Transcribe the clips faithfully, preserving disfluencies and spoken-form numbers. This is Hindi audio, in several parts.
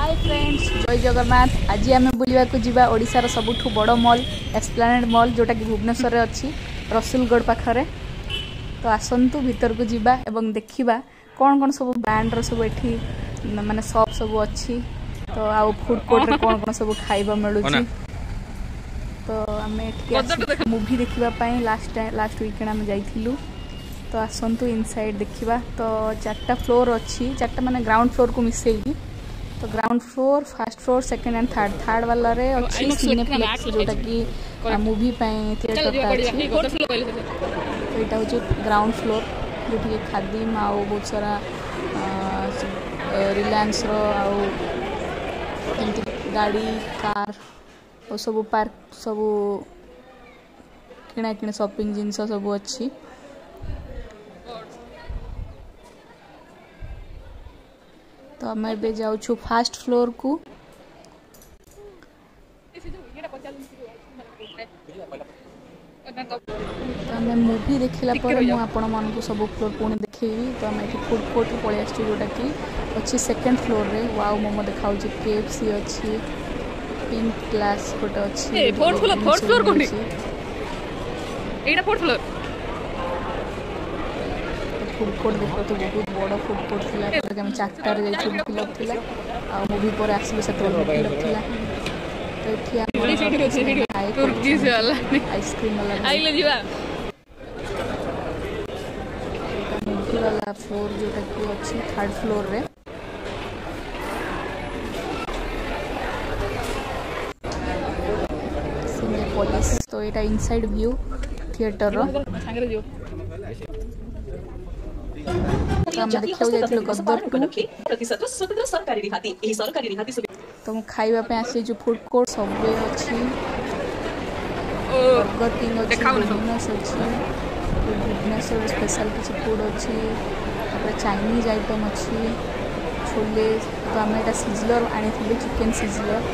हाय फ्रेंड्स, जय जगन्नाथ। आज आम बुलवा जा ओडिशार सबुठु बड़ मॉल एस्प्लानेड मॉल जोटा कि भुवनेश्वर में अच्छी रसुलगढ़ पाखरे। तो आसतु भीतर को जीवा एवं देखा कौन कौन सब ब्रांड सब एठी माने शॉप सब अच्छी। तो आउ फूड कोर्ट रे कौन कौन सब खाइबा मिलुची। तो आम मूवी देखा लास्ट लास्ट वीकेंड आम जाइलु। तो आसतु इनसाइड देखा। तो चार्टा फ्लोर अच्छी, चार्टा माने ग्राउंड फ्लोर को मिसेगी। तो ground floor, first floor, second and third third वाला रे अच्छी सिनेप्लेक्स जोटा कि मूवी थिएटर का अच्छी। तो यहाँ हूँ ग्राउंड फ्लोर जो कि खादिम आउ बहुत सारा रिलायंस रो आउ गाड़ी कार और सब पार्क सब किଣା किणी शॉपिंग जिनस सब अच्छी। तो आम ए जाऊँ फास्ट फ्लोर को। तो आम मूवी देखला पर मु आपण मन को सब फ्लोर पुणी देखी। तो आम ये फूड कोर्ट पलि आस जोटा कि अच्छी सेकेंड फ्लोर रे। वाओ मोमो देखा केएफसी अच्छी, पिंक ग्लास गोटे अच्छी। फोर्थ फ्लोर फोर्थ फ्लोर कोठी एटा फोर्थ फ्लोर फूड कोर्ट देखो। तो बहुत बड़ फूड कोर्ट थिला। तो हम चारटार जाइछु फिलअप थिला आ मूवी पर आसलु से तो फिलअप थिला। तो एठी हम कुकीज वाला आइसक्रीम वाला आइले जीवा मूवी वाला फ्लोर जोटा कि अच्छी थर्ड फ्लोर रे। पुलिस। तो एटा इनसाइड व्यू थिएटर रो। तो मु खाइबा पे आसी जो फूड कोर्ट सबवे अच्छी, बर्गर किंग अच्छी, डोमिनोस अच्छी, भुवनेश्वर स्पेशल किसी फूड अच्छी, चाइनीज आइटम अच्छी, छोले। तो आम एटा सिजलर आनी chicken sizzler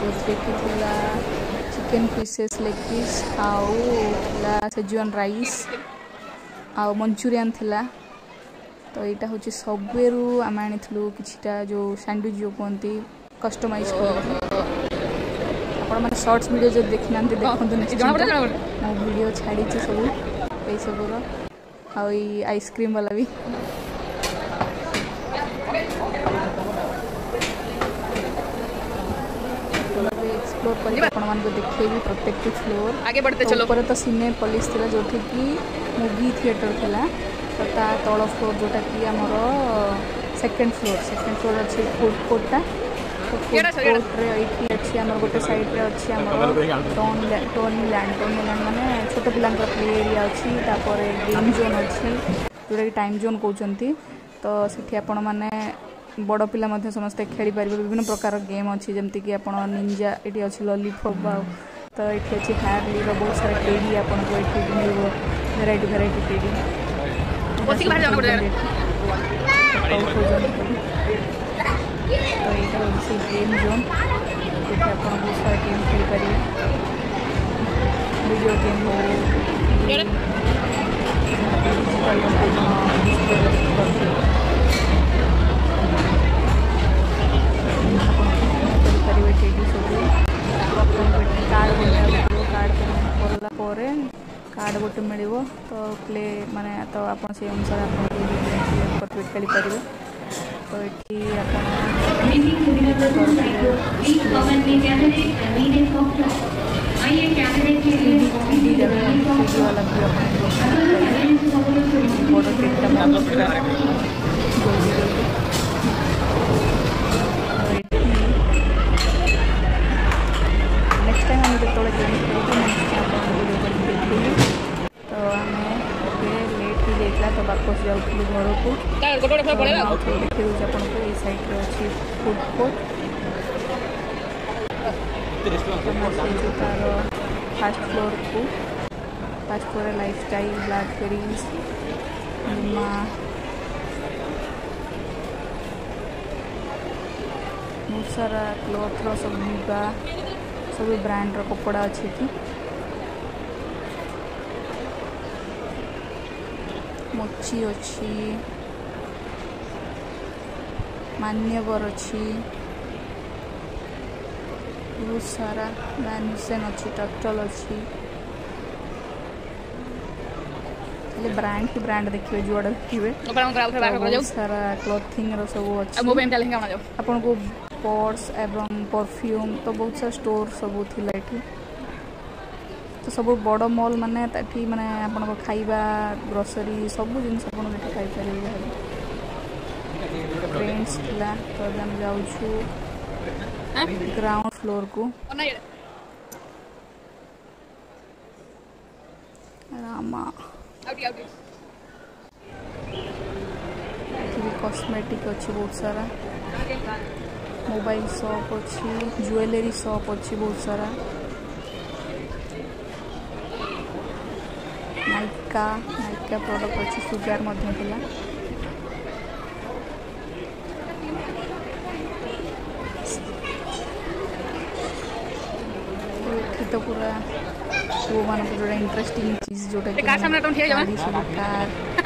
chicken pieces leg piece आउ सेजुआन राइस आउ मंचूरियन थिला। तो यहाँ हूँ सबवे आम आनीलु किछिटा जो सैंडविच जो कहती कस्टमाइज कर। आपण मैंने शॉर्ट्स वीडियो जो देखी ना देखो मो वीडियो छाड़ी सब ये सब आई आइसक्रीम वाला भी। एक्सप्लोर कर आपण मान को देखेबी प्रत्येक फ्लोर आगे बढ़ते चलो। ऊपर तो सिने पुलिस थिला जोठी कि मूवी थिएटर थिला। तो ता तल फ्लोर जोटा कि आमर सेकेंड फ्लोर सेकेंड फ्लोर अच्छी फूड कोर्टा। तो फूड कोर्ट रे एठी अच्छी आमर गोटे साइड रे अच्छी आमर टोन टोनी लैंड टोनी लैंड माने छोट पिलांकर प्ले एरिया अच्छी। तापर गेम जोन अच्छी जोटा कि टाइम जोन कहते। तो सेठी आपण माने बड़ पिला मध्य समस्ते खेली पारिबे। विभिन्न प्रकार गेम अच्छी जमती कि आपण निंजा एठी अच्छी लॉलीपॉप। तो एठी अच्छी हैरली रो बहुत सारा टेडी आपण को एठी मिलबो वेराइटी वेराइटी टेडी। तो यहाँ हूँ गेम जोन जो आप बहुत सारा गेम खेल पारे। वीडियो गेम हो कार्ड गोटे मिल। तो प्ले माने तो आप से अनुसार आप खेली पारे। तो ये नेक्स्ट टाइम हम जो गेम तो आम लेट ही जाइला। तो वापस जाऊँ घर को देखिए आपको ये साइड अच्छी फूड कोर्ट। तार फास्ट फ्लोर को first floor lifestyle Blackberrys लुमा बहुत सारा क्लथ रो सब लुगा सब ब्रांड रो कपड़ा अच्छी थी। मोची अच्छी, मान्यवर अच्छी, बहुत सारा मैनुसेन अच्छी टर्टल अच्छी ब्रांड की ब्रांड देखिए जुआड़े देखिए बहुत सारा क्लॉथिंग रो सब अच्छी आपन को पर्स एवं परफ्यूम तो बहुत सारा स्टोर सब थिला एठी तो सब बड़ मॉल माने ताठी माने आपन को खाइबा ग्रोसरी सब जिनिस आपन एठी खाइ परिबे ट्रेंड्स थिला तो हम जाउ छु ग्राउंड फ्लोर को रामा कॉस्मेटिक अच्छी बहुत सारा मोबाइल शॉप अच्छी ज्वेलरी शॉप अच्छी बहुत सारा नाइका नाइका प्रोडक्ट अच्छी सुगार मध्य थिला तो पूरा वो मान को जोड़ा इंटरेस्टिंग चीज जोटा कार सामने टन ठिया जावा कार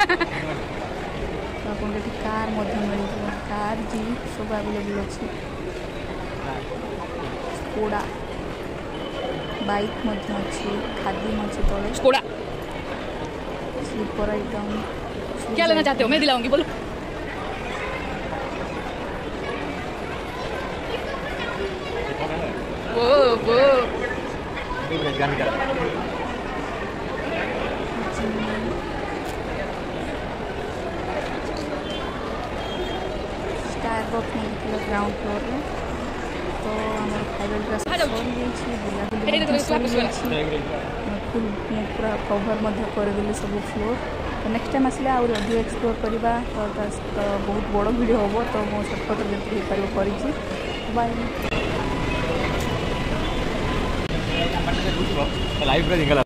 तो अपन के कार मध्य मिल कार जीप सब अवेलेबल अछि स्कोडा बाइक मध्य अछि खादी मध्य तले स्कोडा स्लीपर आइटम क्या लेना चाहते हो मैं दिलाऊंगी बोलो वो वो स्टारबक्स में ग्राउंड फ्लोर में तो हमारे खाइबा फुल पूरा कवर कर सब फ्लोर तो नेक्स्ट टाइम आसले आउरी अधिक एक्सप्लोर करवा तो बहुत बड़ वीडियो हम तो मो शॉर्टकट जति पार कर बाय लाइव